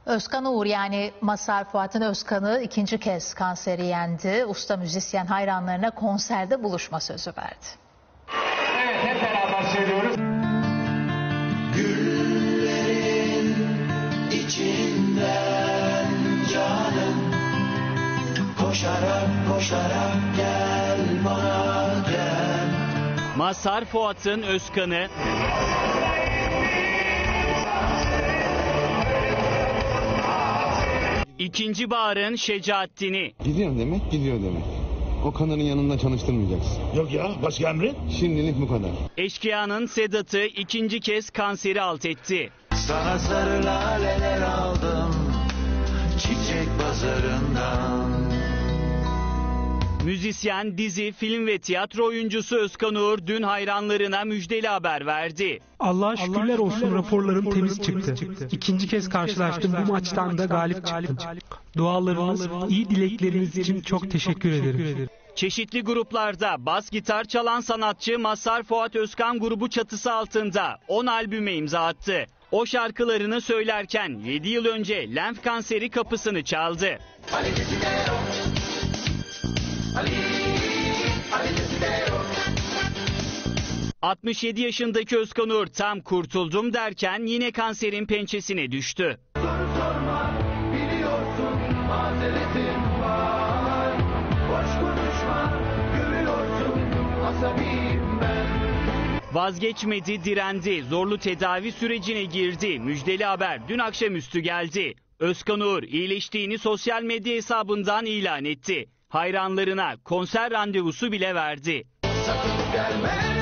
Özkan Uğur yani Mazhar Fuat'ın Özkan'ı ikinci kez kanseri yendi. Usta müzisyen hayranlarına konserde buluşma sözü verdi. Evet, hep beraber söylüyoruz. Güllerin içinden canım, koşarak koşarak gel bana gel. Mazhar Fuat'ın Özkan'ı, İkinci Bahar'ın Şecaettin'i. Gidiyor demek, gidiyor demek. O kanarın yanında çalıştırmayacaksın. Yok ya, başka emrin? Şimdilik bu kadar. Eşkıya'nın Sedat'ı ikinci kez kanseri alt etti. Sana sarı laleler aldım çiçek pazarından. Müzisyen, dizi, film ve tiyatro oyuncusu Özkan Uğur dün hayranlarına müjdeli haber verdi. Allah'a şükürler olsun, raporlarım temiz çıktı. İkinci kez karşılaştım, bu maçtan da galip çıktım. Dualarınız, iyi dilekleriniz için çok teşekkür ederim. Çeşitli gruplarda bas gitar çalan sanatçı Mazhar Fuat Özkan grubu çatısı altında 10 albüme imza attı. O şarkılarını söylerken 7 yıl önce lenf kanseri kapısını çaldı. 67 yaşındaki Özkan Uğur tam kurtuldum derken yine kanserin pençesine düştü. Sorma, biliyorsun mazeretim var. Boş konuşma, görüyorsun asabiyim ben. Vazgeçmedi, direndi, zorlu tedavi sürecine girdi. Müjdeli haber dün akşamüstü geldi. Özkan Uğur iyileştiğini sosyal medya hesabından ilan etti. Hayranlarına konser randevusu bile verdi. Sakın gelme.